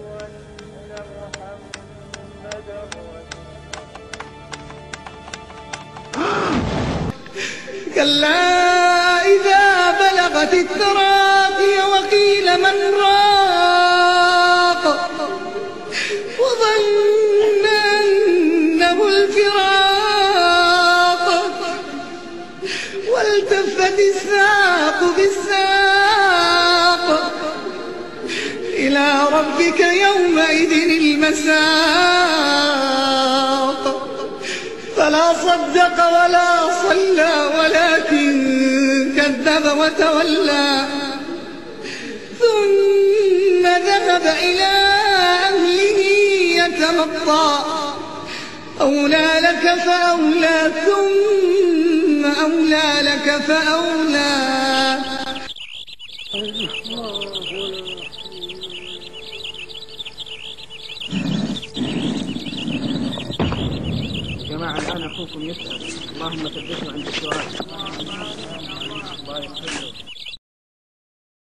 كلا إذا بلغت التراقي وقيل من راق وظن أنه الفراق والتفت الساق بالساق إلى ربك يومئذ المساق فلا صدق ولا صلى ولكن كذب وتولى ثم ذهب إلى أهله يتمطى أولى لك فأولى ثم أولى لك فأولى. جماعة الآن أخوكم يسأل، اللهم ثبته عند السؤال. الله يحفظه.